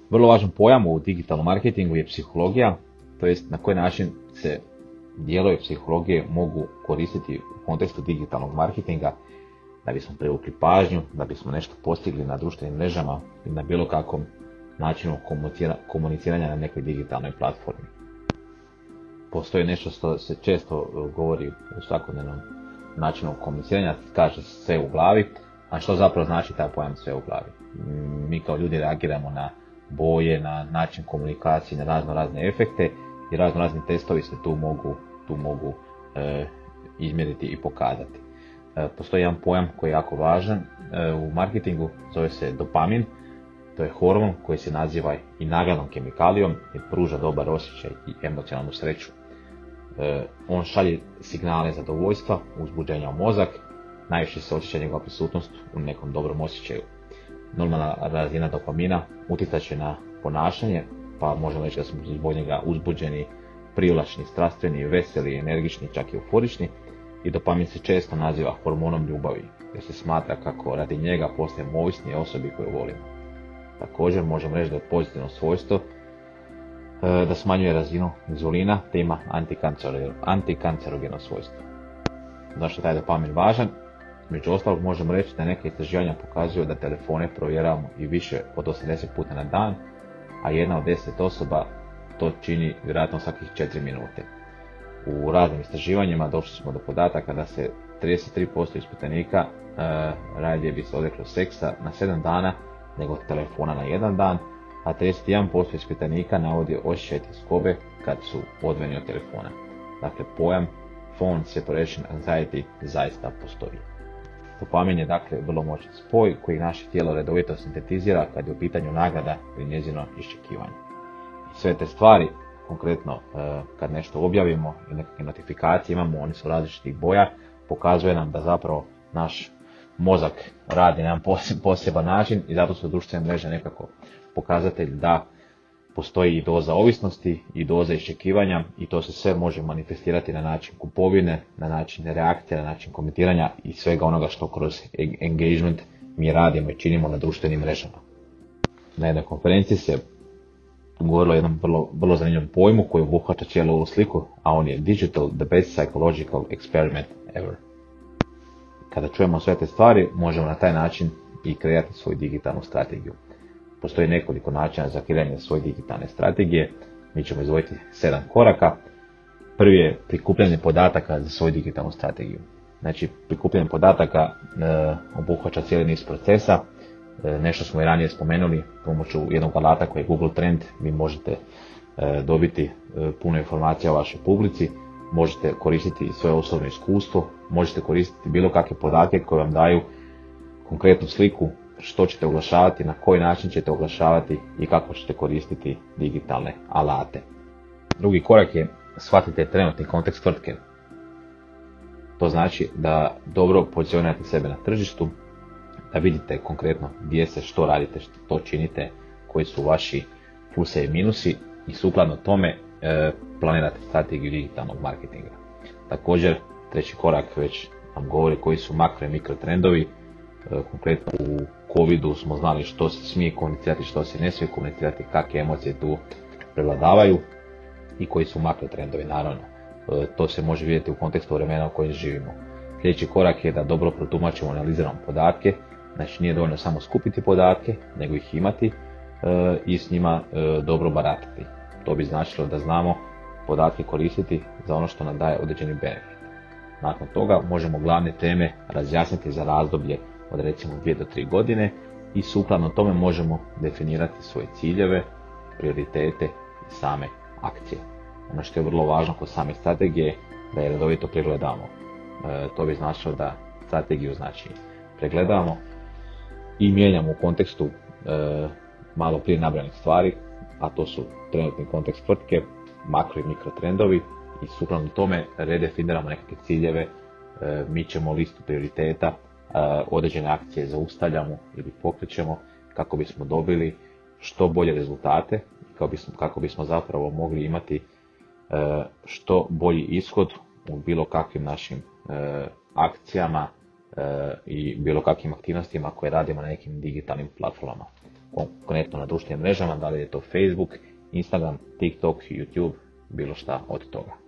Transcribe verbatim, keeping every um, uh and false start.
Vrlo važan pojam u digitalnom marketingu je psihologija, to jest na koji način se dijelovi psihologije mogu koristiti u kontekstu digitalnog marketinga da bismo privukli pažnju, da bismo nešto postigli na društvenim mrežama i na bilo kakvom načinu komuniciranja na nekoj digitalnoj platformi. Postoji nešto što se često govori u svakodnevnom načinu komuniciranja, kaže sve u glavi, a što zapravo znači taj pojam sve u glavi? Mi kao ljudi reagiramo na boje, na način komunikacije, na razno razne efekte i razno razni testovi se tu mogu, tu mogu e, izmjeriti i pokazati. E, postoji jedan pojam koji je jako važan e, u marketingu, zove se dopamin. To je hormon koji se naziva i nagradnom kemikalijom i pruža dobar osjećaj i emocionalnu sreću. E, on šalje signale zadovoljstva, uzbuđenja u mozak, najviše se osjeća njegova prisutnost u nekom dobrom osjećaju. Normalna razina dopamina utjecat će na ponašanje, pa možemo reći da smo zbog njega uzbuđeni, privlačni, strastveni, veseli, energični, čak i euforični. I dopamin se često naziva hormonom ljubavi, jer se smatra kako radi njega postajemo ovisni osobi koju volimo. Također možemo reći da je pozitivno svojstvo da smanjuje razinu inzulina te ima antikancerogeno svojstvo. Zašto je taj dopamin važan? Među ostalog možemo reći da neke istraživanja pokazuju da telefone provjeravamo i više od osamdeset puta na dan, a jedna od deset osoba to čini vjerojatno svakih četiri minute. U raznim istraživanjima došli smo do podataka da se trideset tri posto ispitanika e, radije bi se odreklo seksa na sedam dana nego telefona na jedan dan, a trideset jedan posto ispitanika navodi osjećaj tjeskobe kad su odvojeni od telefona. Dakle, pojam phone separation anxiety zaista postoji. Dopamin je dakle vrlo moćan spoj koji naše tijelo redovito sintetizira kad je u pitanju nagrada ili njezino iščekivanje. I sve te stvari, konkretno kad nešto objavimo i nekakve notifikacije imamo, oni su različitih boja, pokazuje nam da zapravo naš mozak radi na jedan poseban način i zato su društvene mreže nekako pokazatelj da postoji i doza ovisnosti i doza iščekivanja i to se sve može manifestirati na način kupovine, na način reakcije, na način komentiranja i svega onoga što kroz engagement mi radimo i činimo na društvenim mrežama. Na jednoj konferenciji se govorilo o jednom vrlo, vrlo zanimljivom pojmu koji obuhvaća cijelu ovu sliku, a on je digital the best psychological experiment ever. Kada čujemo sve te stvari, možemo na taj način i kreirati svoju digitalnu strategiju. Postoji nekoliko načina za kreiranje svoje digitalne strategije. Mi ćemo izdvojiti sedam koraka. Prvi je prikupljanje podataka za svoju digitalnu strategiju. Znači, prikupljanje podataka e, obuhvaća cijeli niz procesa. E, nešto smo i ranije spomenuli, pomoću jednog alata koji je Google Trend, vi možete e, dobiti e, puno informacija o vašoj publici, možete koristiti svoje osobno iskustvo, možete koristiti bilo kakve podatke koje vam daju konkretnu sliku što ćete oglašavati, na koji način ćete oglašavati i kako ćete koristiti digitalne alate. Drugi korak je shvatite trenutni kontekst tvrtke. To znači da dobro pozicionirate sebe na tržištu, da vidite konkretno gdje se, što radite, što činite, koji su vaši pluse i minusi i sukladno tome e, planirate strategiju digitalnog marketinga. Također, treći korak već nam govori koji su makro i mikro trendovi. E, konkretno u covidu smo znali što se smije komunicirati, što se ne smije komunicirati, kakve emocije tu prevladavaju i koji su makro trendovi, naravno. E, to se može vidjeti u kontekstu vremena u kojem živimo. Sljedeći korak je da dobro protumačimo, analiziramo podatke, znači nije dovoljno samo skupiti podatke, nego ih imati e, i s njima e, dobro baratati. To bi značilo da znamo podatke koristiti za ono što nam daje određeni benefit. Nakon toga možemo glavne teme razjasniti za razdoblje od recimo dvije do tri godine i sukladno tome možemo definirati svoje ciljeve, prioritete i same akcije. Ono što je vrlo važno kod same strategije da je redovito pregledamo. E, to bi značilo da strategiju znači pregledamo i mijenjamo u kontekstu e, malo prije nabranih stvari, a to su trenutni kontekst tvrtke, makro i mikro trendovi i sukladno tome redefiniramo nekakve ciljeve, e, mi ćemo listu prioriteta, e, određene akcije zaustavljamo ili pokrećemo kako bismo dobili što bolje rezultate i kako bismo, kako bismo zapravo mogli imati e, što bolji ishod u bilo kakvim našim e, akcijama e, i bilo kakvim aktivnostima koje radimo na nekim digitalnim platformama. konkretno na društvenim mrežama, da li je to Facebook, Instagram, TikTok, YouTube, bilo šta od toga.